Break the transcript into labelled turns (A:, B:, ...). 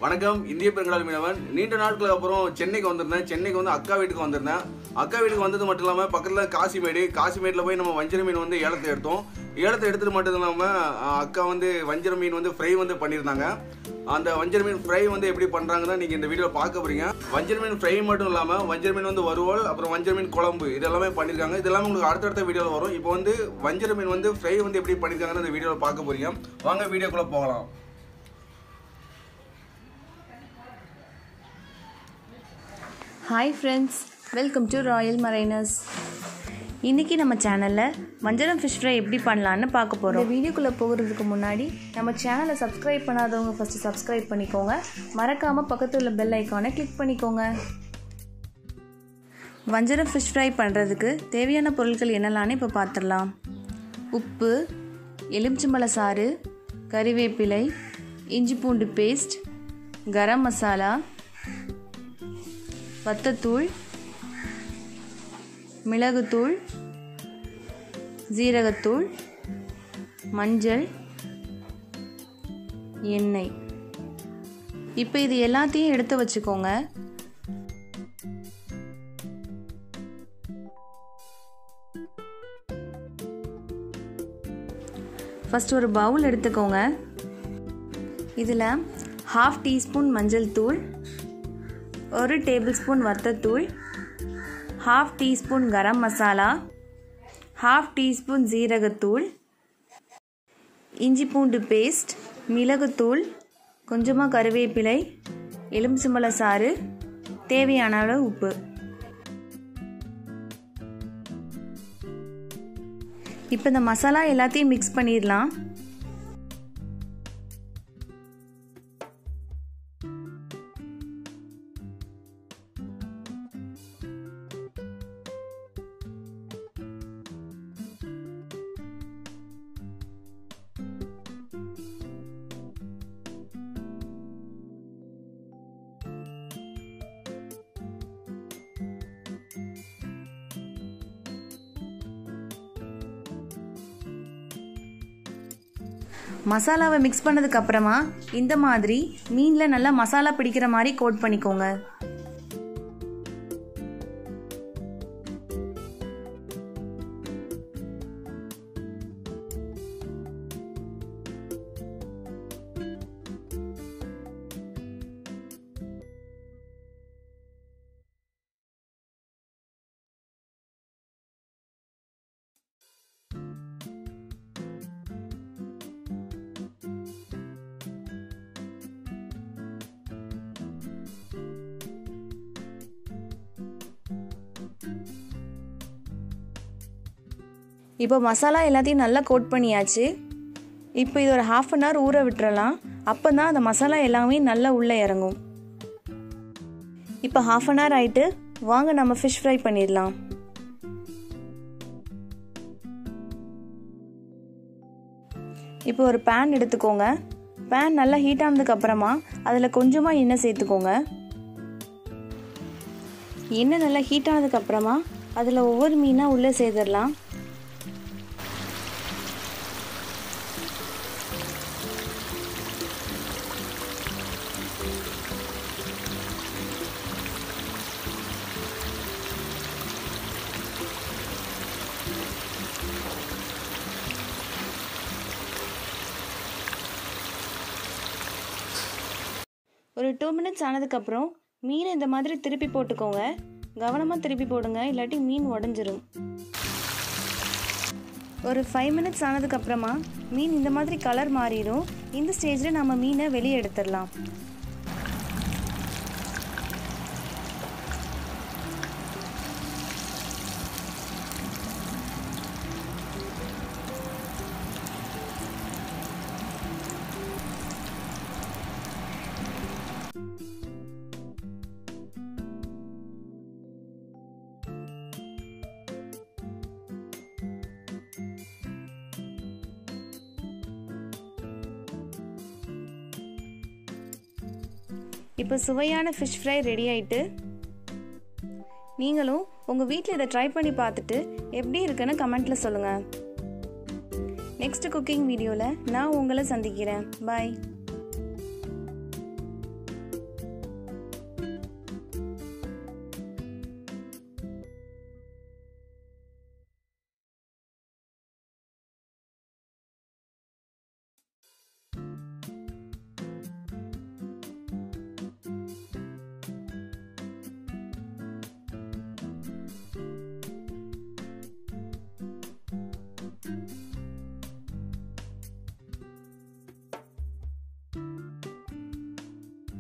A: வணக்கம் இந்திய பெருங்கடல் மீனவன். நீண்ட நாட்களுக்கு அப்புறம் சென்னைக்கு வந்திருந்தேன். சென்னைக்கு வந்து அக்கா வீட்டுக்கு வந்திருந்தேன். அக்கா வீட்டுக்கு வந்தது மட்டும் இல்லாமல் பக்கத்தில் காசிமேடில் போய் நம்ம வஞ்சர மீன் வந்து ஏலத்தை எடுத்துட்டு மட்டும் இல்லாமல் அக்கா வந்து வஞ்சர மீன் வந்து ஃப்ரை வந்து பண்ணியிருந்தாங்க. அந்த வஞ்சர மீன் ஃப்ரை வந்து எப்படி பண்ணுறாங்கன்னா நீங்கள் இந்த வீடியோவில் பார்க்க போறீங்க. வஞ்சர மீன் ஃப்ரை மட்டும் இல்லாமல் வஞ்சர மீன் வந்து வறுவல், அப்புறம் வஞ்சர மீன் குழம்பு இதெல்லாமே பண்ணியிருக்காங்க. இதெல்லாமே உங்களுக்கு அடுத்தடுத்த வீடியோவில் வரும். இப்போ வந்து வஞ்சர மீன் வந்து ஃப்ரை வந்து எப்படி பண்ணியிருக்காங்கன்னு இந்த வீடியோவில் பார்க்க போறீங்க. வாங்க வீடியோக்குள்ளே போகலாம்.
B: Hi friends, welcome to Royal Mariners. இன்றைக்கி நம்ம சேனலில் வஞ்சரம் ஃபிஷ் ஃப்ரை எப்படி பண்ணலான்னு பார்க்க போகிறோம். இந்த வீடியோக்குள்ளே போகிறதுக்கு முன்னாடி நம்ம சேனலை சப்ஸ்கிரைப் பண்ணாதவங்க ஃபஸ்ட்டு சப்ஸ்கிரைப் பண்ணிக்கோங்க. மறக்காமல் பக்கத்தில் உள்ள பெல் ஐக்கானை கிளிக் பண்ணிக்கோங்க. வஞ்சரம் ஃபிஷ் ஃப்ரை பண்ணுறதுக்கு தேவையான பொருட்கள் என்னெல்லான்னு இப்போ பார்த்துடலாம். உப்பு, எலுமிச்சம்பழ சாறு, கறிவேப்பிலை, இஞ்சி பூண்டு பேஸ்ட், கரம் மசாலா, வத்தத்தூள், மிளகுத்தூள், ஜீரகத்தூள், மஞ்சள், எண்ணெய். இப்போ இது எல்லாத்தையும் எடுத்து வச்சுக்கோங்க. ஃபர்ஸ்ட் ஒரு பவுல் எடுத்துக்கோங்க. இதில் 1/2 டீஸ்பூன் மஞ்சள் தூள், 1 டேபிள் ஸ்பூன் வத்தத்தூள், 1/2 டீஸ்பூன் கரம் மசாலா, 1/2 டீஸ்பூன் ஜீரகத்தூள், இஞ்சி பூண்டு பேஸ்ட், மிளகுத்தூள், கொஞ்சமாக கறிவேப்பிலை, எலுமிச்சம்பழ சாறு, தேவையான அளவு உப்பு. இப்போ இந்த மசாலா எல்லாத்தையும் மிக்ஸ் பண்ணிடலாம். மசாலாவை மிக்ஸ் பண்ணதுக்கு அப்புறமா இந்த மாதிரி மீனில் நல்லா மசாலா பிடிக்கிற மாதிரி கோட் பண்ணிக்கோங்க. இப்போ மசாலா எல்லாத்தையும் நல்லா கோட் பண்ணியாச்சு. இப்போ இது ஒரு 1/2 அன் ஹவர் ஊற விட்டுறலாம். அப்போ தான் அந்த மசாலா எல்லாமே நல்லா உள்ளே இறங்கும். இப்போ 1/2 அன் ஹவர் ஆகிட்டு வாங்க நம்ம ஃபிஷ் ஃப்ரை பண்ணிடலாம். இப்போ ஒரு பேன் எடுத்துக்கோங்க. பேன் நல்லா ஹீட் ஆனதுக்கு அப்புறமா அதில் கொஞ்சமாக எண்ணெய் சேர்த்துக்கோங்க. எண்ணெய் நல்லா ஹீட் ஆனதுக்கு அப்புறமா அதில் ஒவ்வொரு மீனாக உள்ளே சேர்த்துடலாம். ஒரு 2 மினிட்ஸ் ஆனதுக்கப்புறம் மீனை இந்த மாதிரி திருப்பி போட்டுக்கோங்க. கவனமாக திருப்பி போடுங்க, இல்லாட்டி மீன் உடஞ்சிரும். ஒரு 5 மினிட்ஸ் ஆனதுக்கப்புறமா மீன் இந்த மாதிரி கலர் மாறிடும். இந்த ஸ்டேஜில் நம்ம மீனை வெளியே எடுத்துடலாம். இப்போ சுவையான ஃபிஷ் ஃப்ரை ரெடி ஆயிட்டு, நீங்களும் உங்கள் வீட்டில் இதை ட்ரை பண்ணி பார்த்துட்டு எப்படி இருக்குன்னு கமெண்ட்டில் சொல்லுங்கள். நெக்ஸ்ட் குக்கிங் வீடியோவில் நான் உங்களை சந்திக்கிறேன். பாய்.